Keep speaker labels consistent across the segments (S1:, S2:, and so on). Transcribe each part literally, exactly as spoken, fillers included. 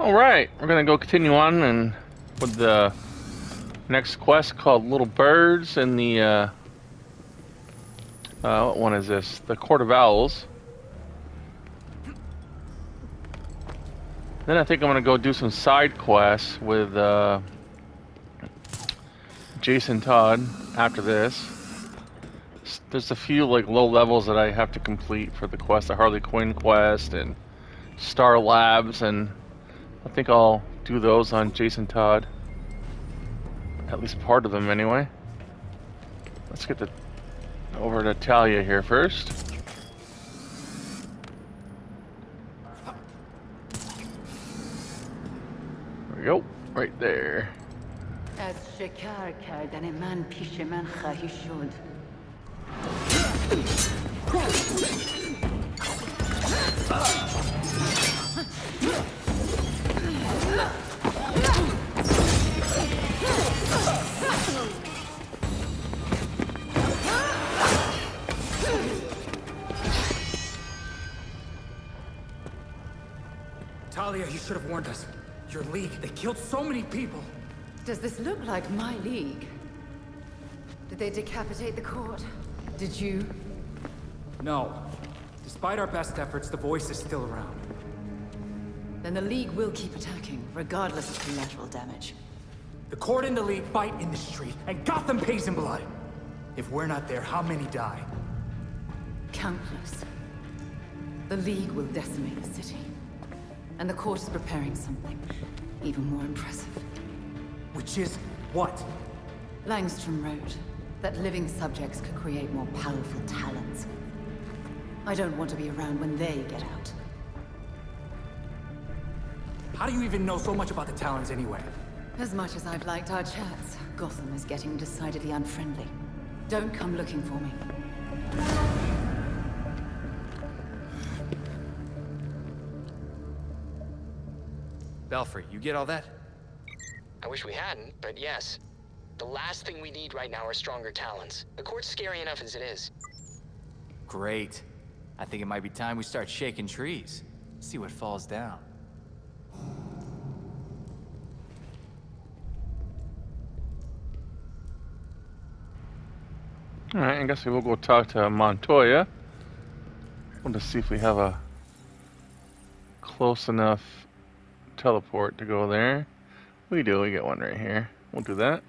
S1: Alright, we're gonna go continue on and with the next quest called Little Birds in the, uh, uh, what one is this? The Court of Owls. Then I think I'm gonna go do some side quests with, uh, Jason Todd after this. There's a few, like, low levels that I have to complete for the quest, the Harley Quinn quest and Star Labs, and I think I'll do those on Jason Todd. At least part of them, anyway. Let's get the over to Talia here first. There we go, right there.
S2: از شکار کردن من پیش من خواهی شد.
S3: Talia, you should have warned us. Your league, they killed so many people.
S2: Does this look like my league? Did they decapitate the court? Did you?
S3: No. Despite our best efforts, the voice is still around.
S2: Then the league will keep attacking, regardless of collateral damage.
S3: The court and the league fight in the street, and Gotham pays in blood. If we're not there, how many die?
S2: Countless. The league will decimate the city. And the court is preparing something even more impressive.
S3: Which is what?
S2: Langstrom wrote that living subjects could create more powerful talents. I don't want to be around when they get out.
S3: How do you even know so much about the Talons anyway?
S2: As much as I've liked our chats, Gotham is getting decidedly unfriendly. Don't come looking for me.
S4: Belfry, you get all that?
S5: I wish we hadn't, but yes. The last thing we need right now are stronger Talons. The court's scary enough as it is.
S4: Great. I think it might be time we start shaking trees. See what falls down.
S1: Alright, I guess we'll go talk to Montoya. Want to see if we have a close enough teleport to go there. We do, we get one right here. We'll do that.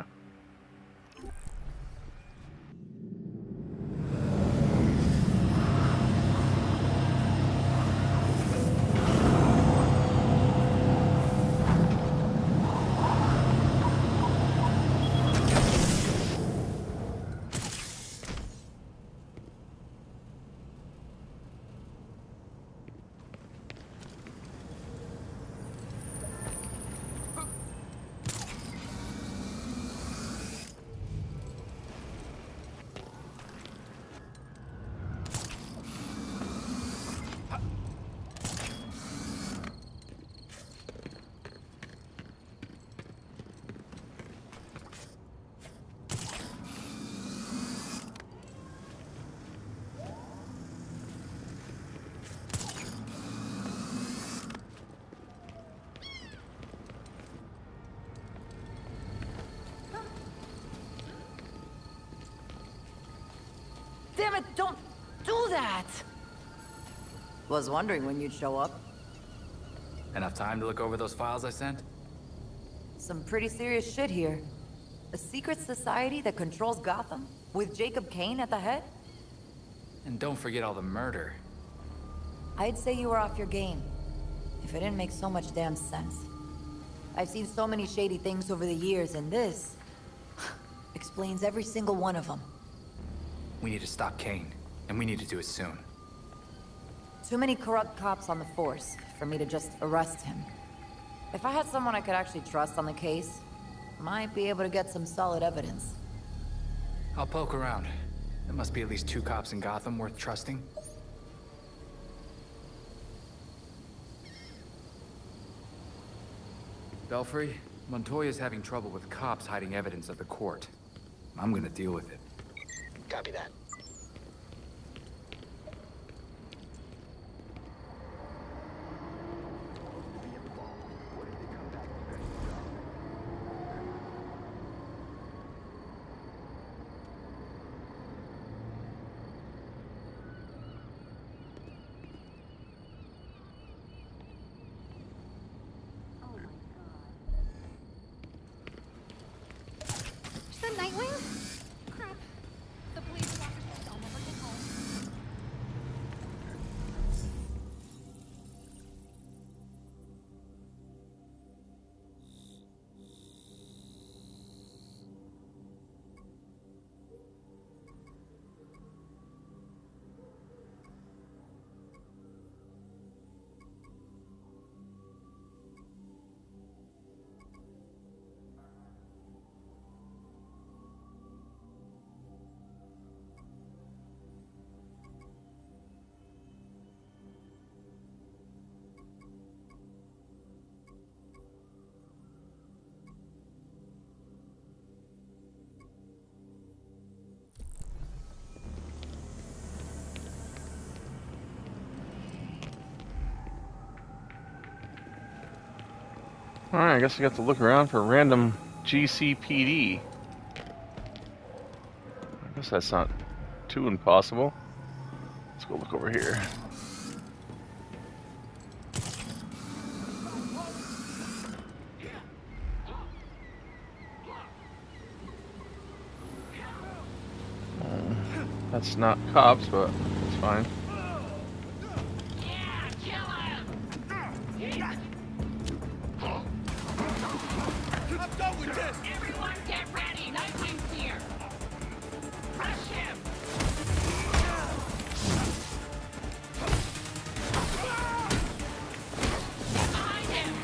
S6: Damn it, don't do that!
S7: Was wondering when you'd show up.
S4: Enough time to look over those files I sent?
S7: Some pretty serious shit here. A secret society that controls Gotham, with Jacob Kane at the head?
S4: And don't forget all the murder.
S7: I'd say you were off your game, if it didn't make so much damn sense. I've seen so many shady things over the years, and this explains every single one of them.
S4: We need to stop Kane, and we need to do it soon.
S7: Too many corrupt cops on the force for me to just arrest him. If I had someone I could actually trust on the case, might be able to get some solid evidence.
S4: I'll poke around. There must be at least two cops in Gotham worth trusting. Belfry, Montoya's having trouble with cops hiding evidence of the court. I'm gonna deal with it.
S5: Copy that.
S1: Alright, I guess we got to look around for random G C P D. I guess that's not too impossible. Let's go look over here. That's not cops, but it's fine.
S8: Yeah, kill him! I'm done with this! Everyone get ready! Nightwing's here! Rush him! Get behind him!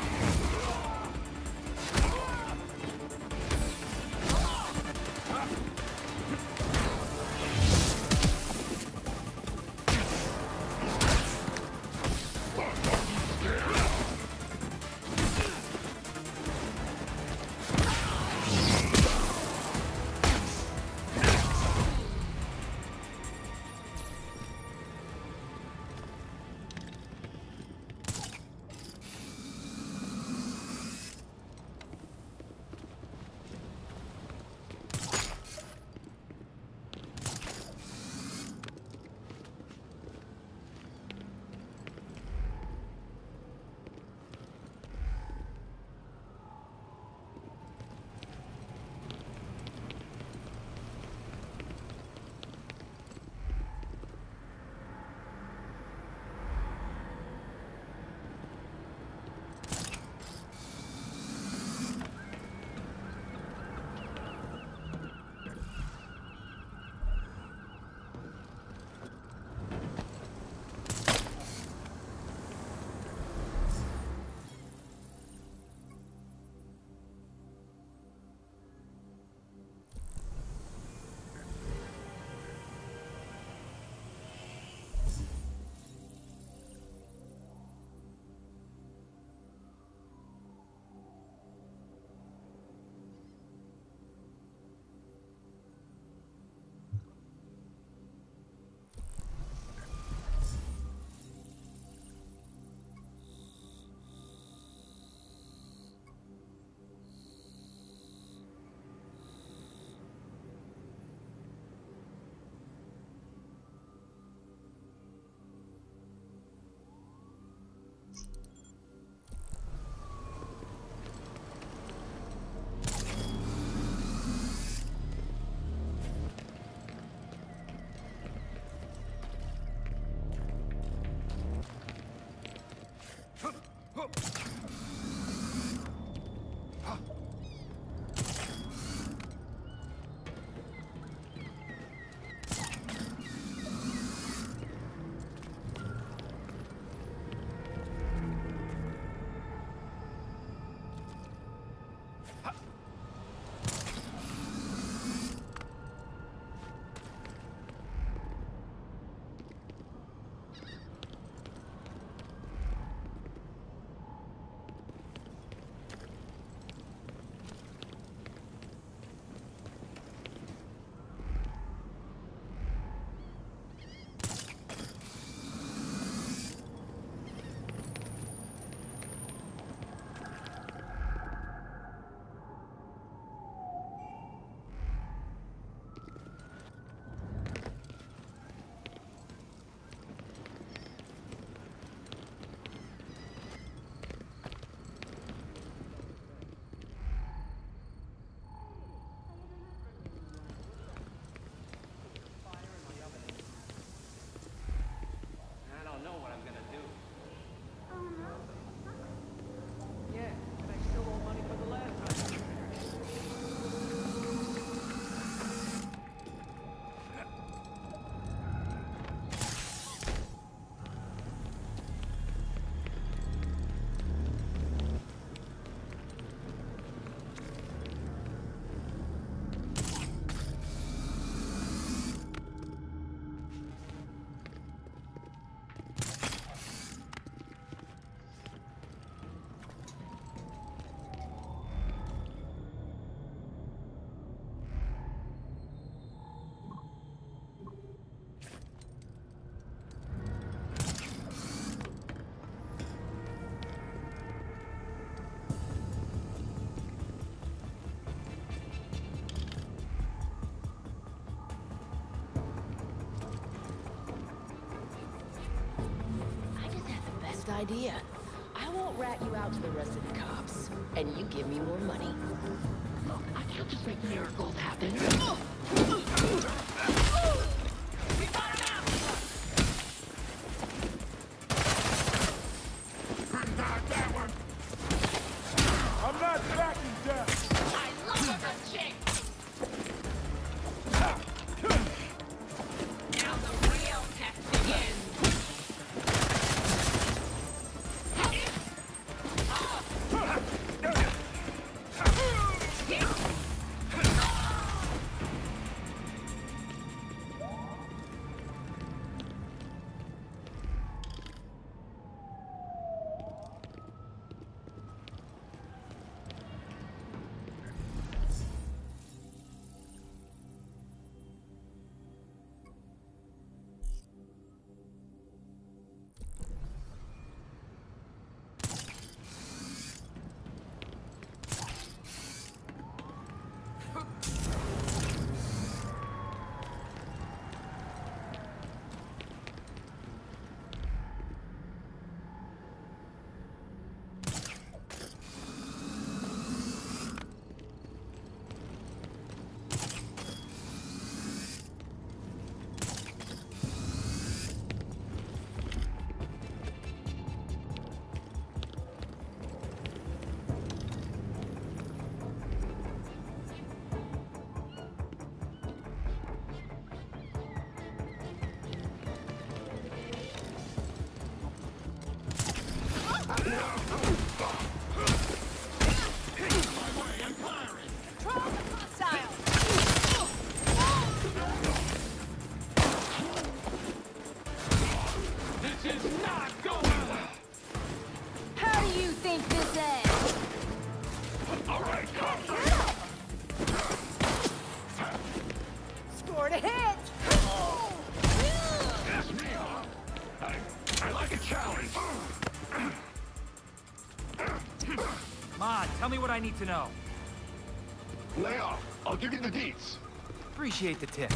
S9: idea. I won't rat you out to the rest of the cops, and you give me more money. Look, I can't just make miracles happen.
S8: We got him out!
S3: Bring back that one! I'm not backing down!
S8: I love a good chick! Now the real test begins!
S3: Tell me what I need to know.
S10: Lay off. I'll give you the deets.
S3: Appreciate the tip.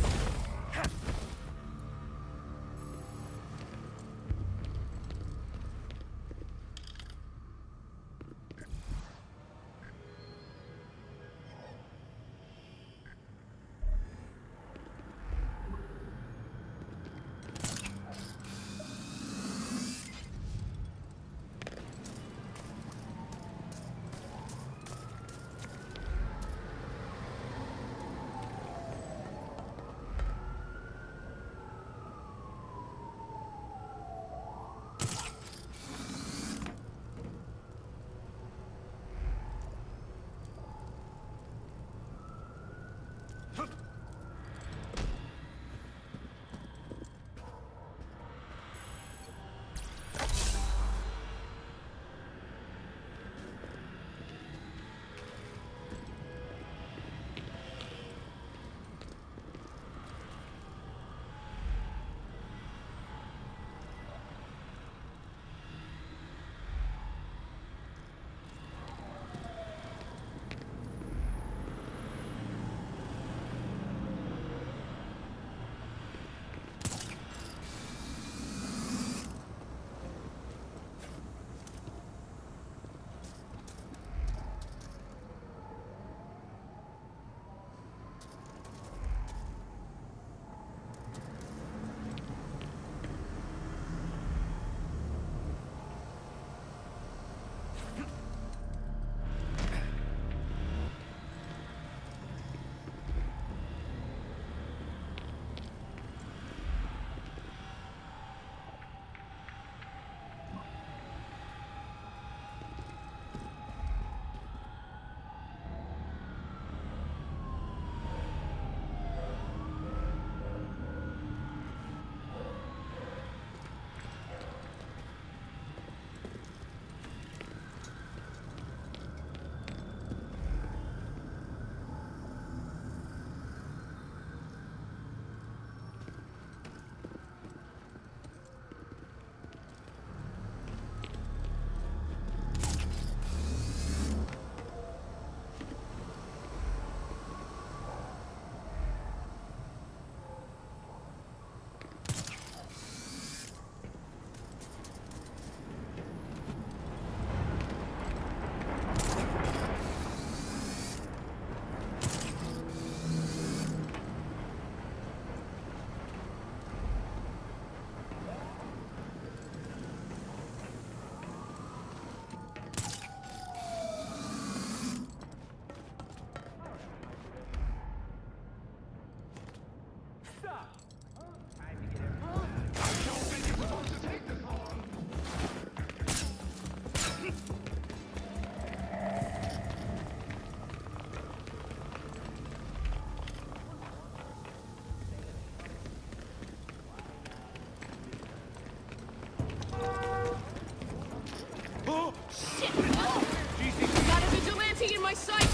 S8: my sight!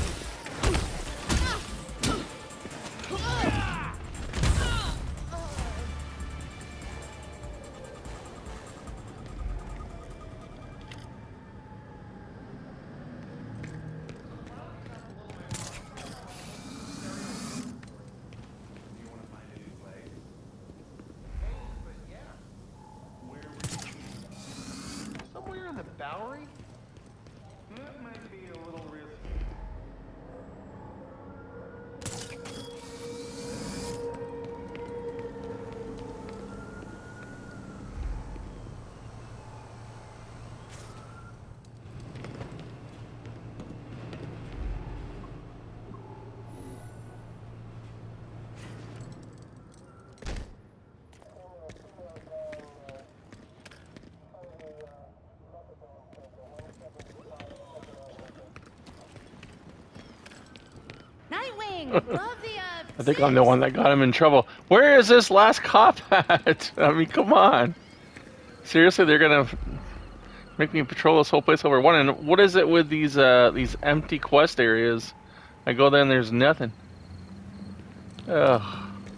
S10: Somewhere in the Bowery? That might be a little risky.
S6: Nightwing! Love the, uh...
S1: I think I'm the one that got him in trouble. Where is this last cop at? I mean, come on. Seriously, they're gonna make me patrol this whole place over one. And what is it with these uh, these empty quest areas? I go there and there's nothing. Ugh.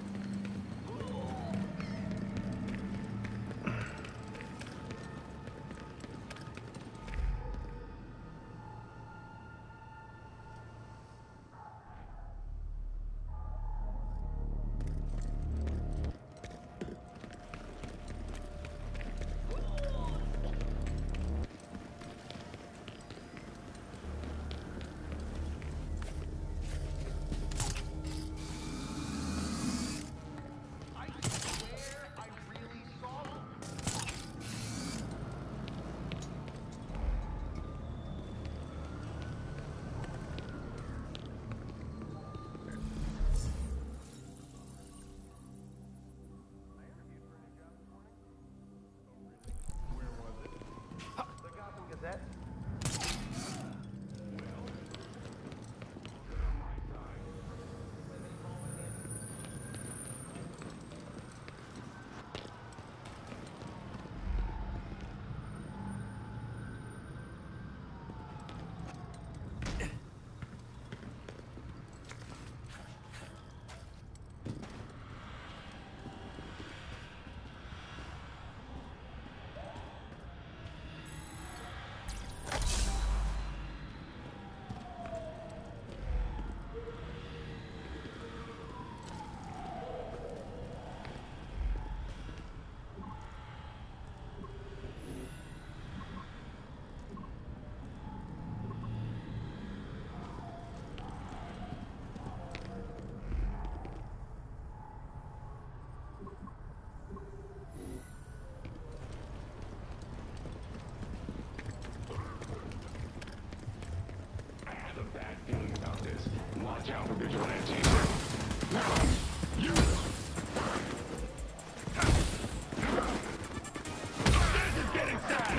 S10: Watch out for vigilantes. You! This is getting sad!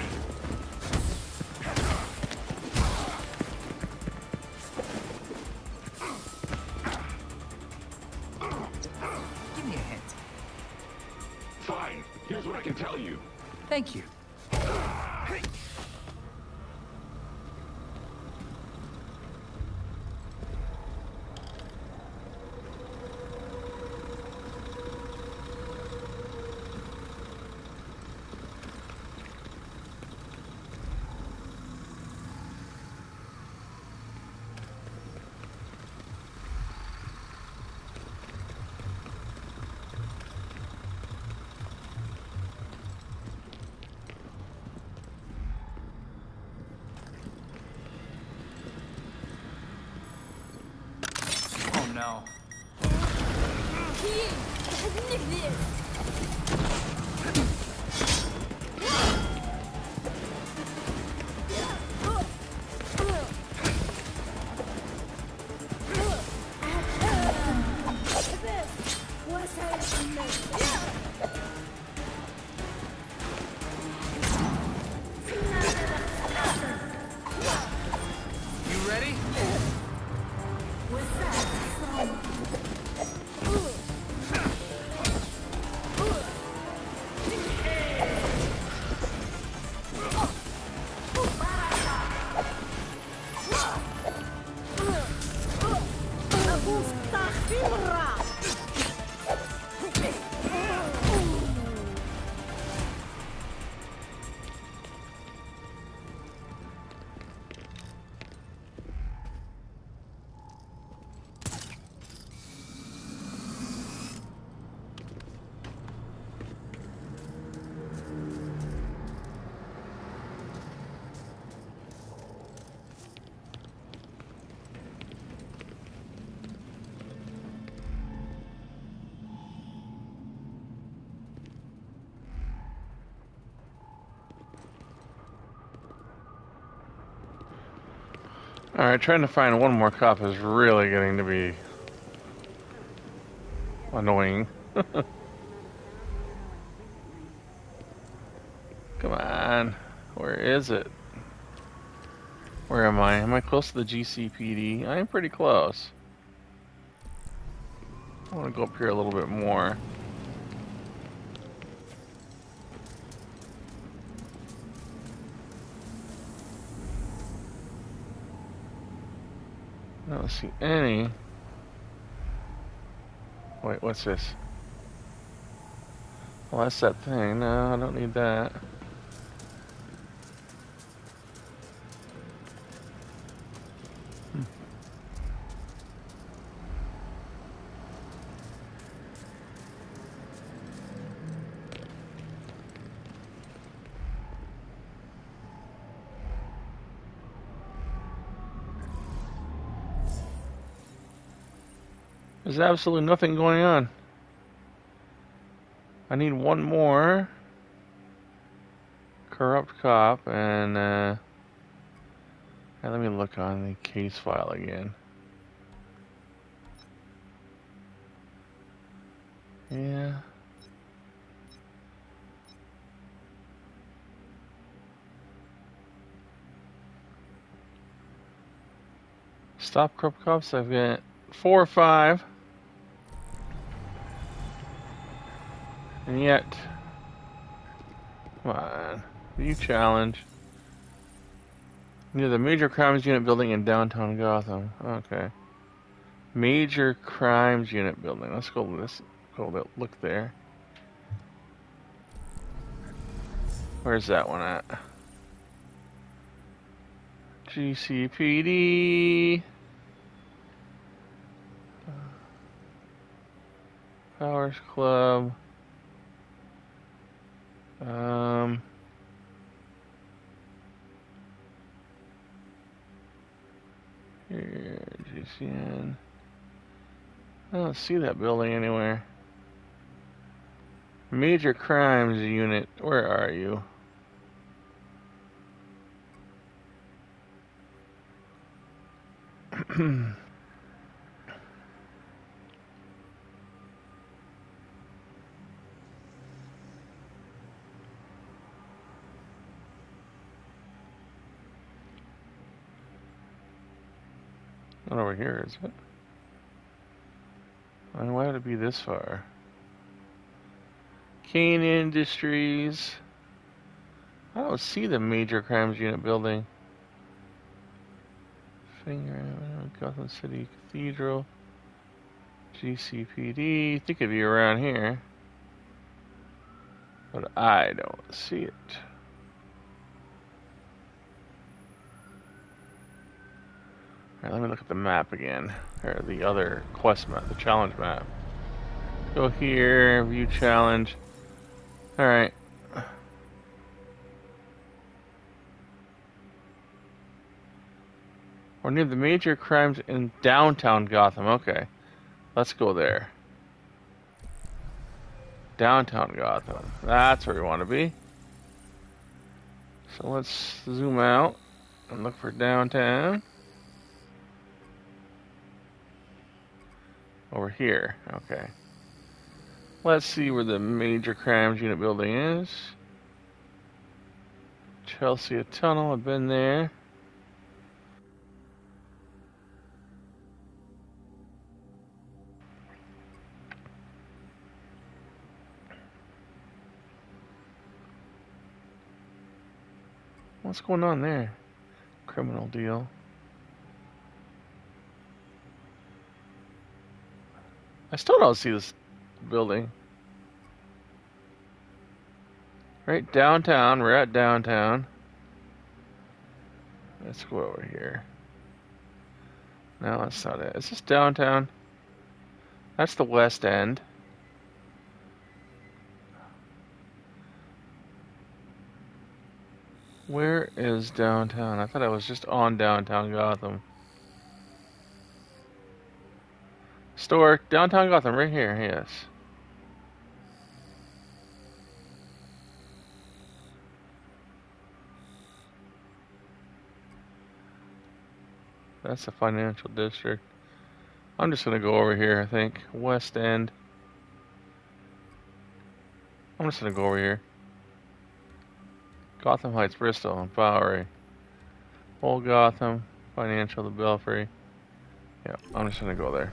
S4: Give me a hint.
S10: Fine. Here's what I can tell you.
S4: Thank you.
S3: No.
S4: You ready?
S1: Alright, trying to find one more cop is really getting to be annoying. Come on. Where is it? Where am I? Am I close to the G C P D? I am pretty close. I want to go up here a little bit more. I don't see any. Wait, what's this? Well, that's that thing. No, I don't need that. Hmm. There's absolutely nothing going on. I need one more corrupt cop, and uh, and let me look on the case file again. Yeah. Stop corrupt cops. I've got four or five. And yet, come on, view challenge. Near the Major Crimes Unit building in downtown Gotham. Okay. Major Crimes Unit building. Let's go. Let's go look there. Where's that one at? G C P D. Powers Club. Um, here, G C N. I don't see that building anywhere. Major Crimes Unit, where are you? Not over here, is it? And why would it be this far? Kane Industries. I don't see the Major Crimes Unit building. Finger, Gotham City Cathedral. G C P D. I think it'd be around here. But I don't see it. Alright, let me look at the map again. Or the other quest map, the challenge map. Go here, view challenge. Alright. We're near the major crimes in downtown Gotham. Okay. Let's go there. Downtown Gotham. That's where we want to be. So let's zoom out and look for downtown. Over here. Okay. Let's see where the Major Crimes Unit building is. Chelsea Tunnel. I've been there. What's going on there? Criminal deal. I still don't see this building. Right downtown. We're at downtown. Let's go over here. No, that's not it. Is this downtown? That's the West End. Where is downtown? I thought I was just on downtown Gotham. Store, downtown Gotham, right here, yes. That's the financial district. I'm just gonna go over here, I think. West End. I'm just gonna go over here. Gotham Heights, Bristol, and Bowery. Old Gotham, Financial, the Belfry. Yeah, I'm just gonna go there.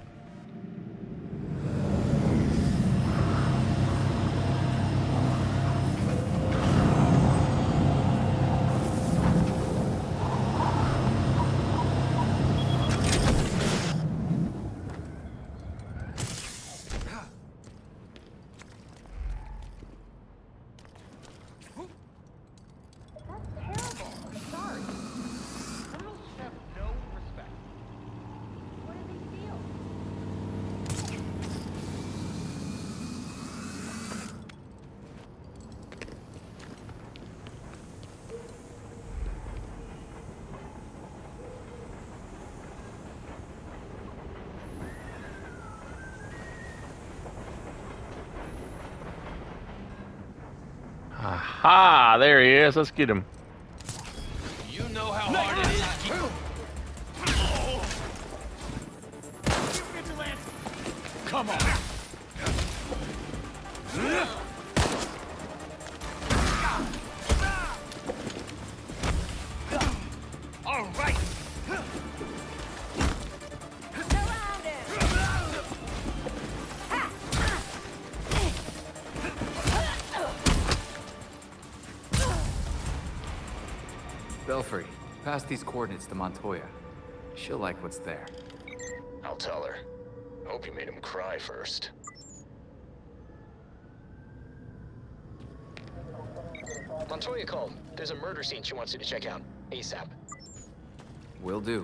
S1: Aha! There he is. Let's get him.
S8: You know how hard it is to keep... Come on! All right!
S4: Belfry, pass these coordinates to Montoya. She'll like what's there.
S5: I'll tell her. Hope you made him cry first. Montoya called. There's a murder scene she wants you to check out. ASAP.
S4: Will do.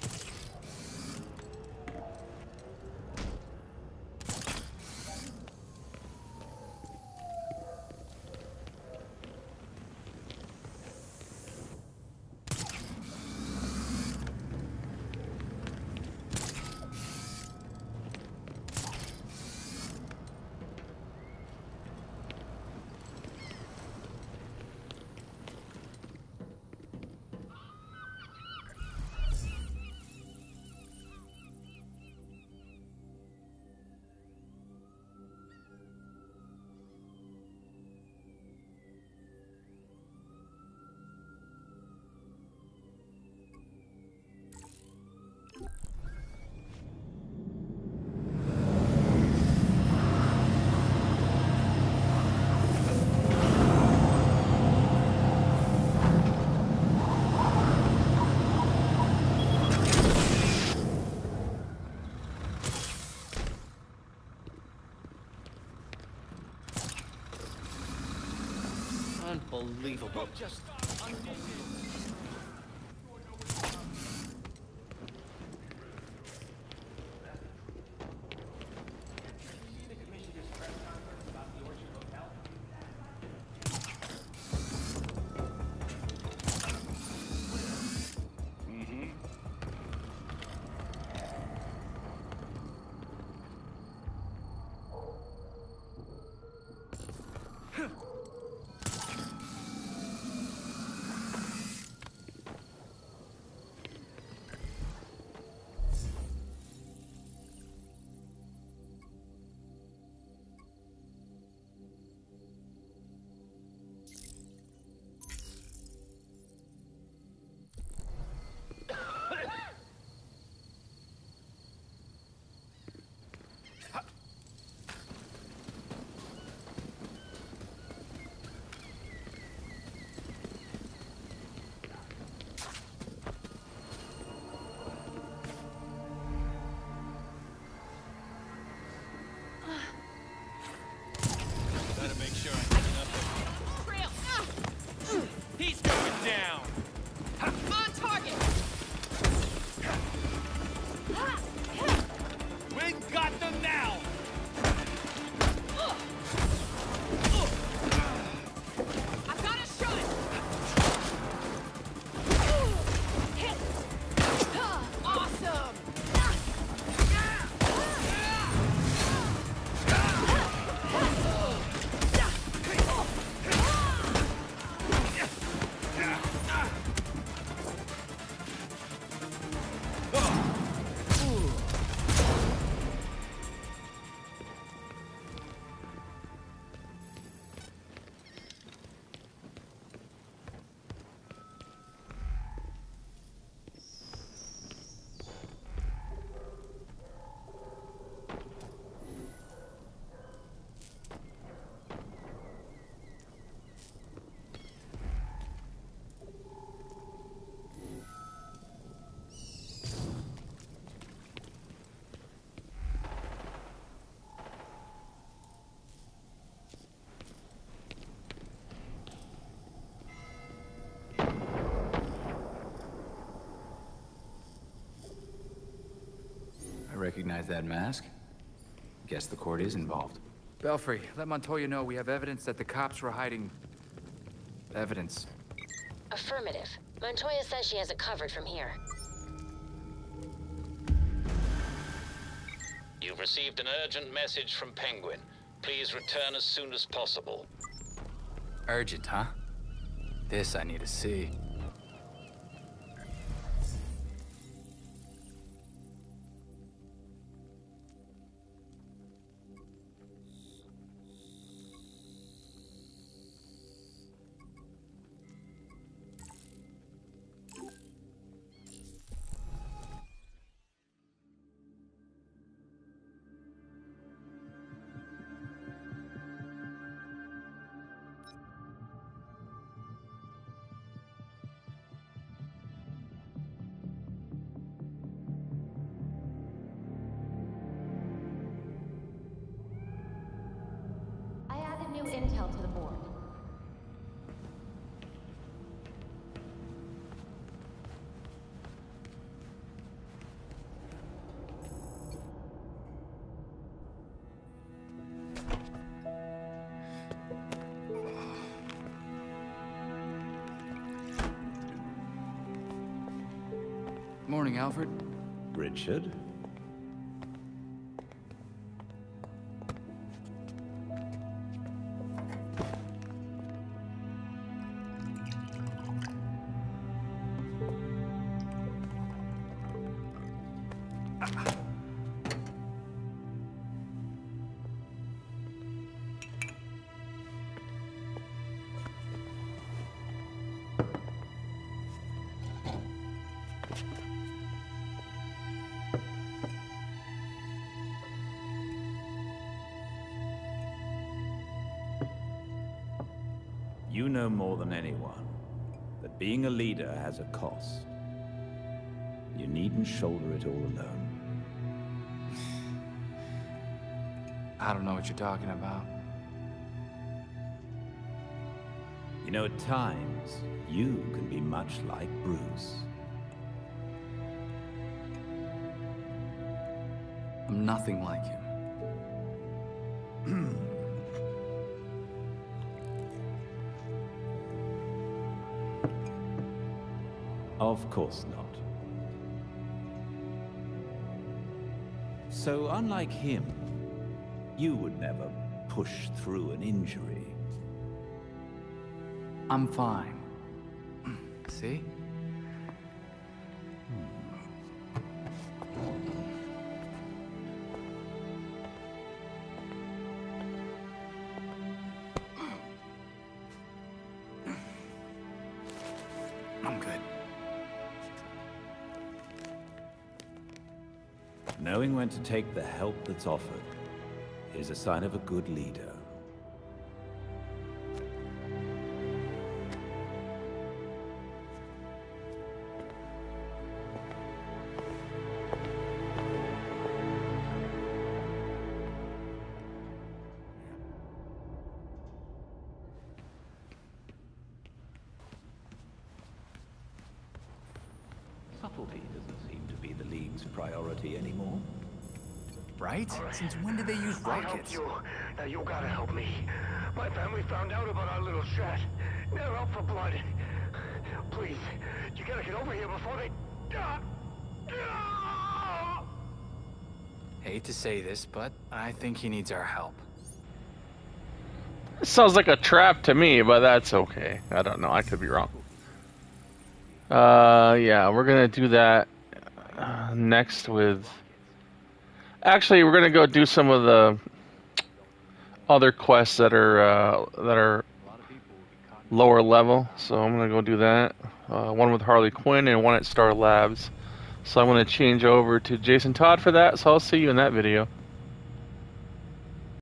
S8: Unbelievable. Just
S4: recognize that mask. Guess the court is involved.
S3: Belfry, let Montoya know we have evidence that the cops were hiding... evidence.
S11: Affirmative. Montoya says she has it covered from here.
S12: You've received an urgent message from Penguin. Please return as soon as possible.
S4: Urgent, huh? This I need to see.
S11: New intel to the board.
S3: Morning, Alfred.
S13: Richard? You know more than anyone that being a leader has a cost. You needn't shoulder it all alone.
S3: I don't know what you're talking about.
S13: You know, at times, you can be much like Bruce.
S3: I'm nothing like him.
S13: Of course not. So, unlike him, you would never push through an injury.
S3: I'm fine. See? I'm good.
S13: Knowing when to take the help that's offered is a sign of a good leader. Subtlety doesn't seem to be the League's priority anymore.
S3: Right? Since when did they use rockets?
S10: I helped you. Now you gotta help me. My family found out about our little chat. They're out for blood. Please, you gotta get over here before they...
S4: Hate to say this, but I think he needs our help.
S1: It sounds like a trap to me, but that's okay. I don't know. I could be wrong. Uh, yeah, we're gonna do that uh, next with... Actually, we're gonna go do some of the other quests that are uh, that are lower level. So I'm gonna go do that. Uh, one with Harley Quinn and one at Star Labs. So I'm gonna change over to Jason Todd for that. So I'll see you in that video.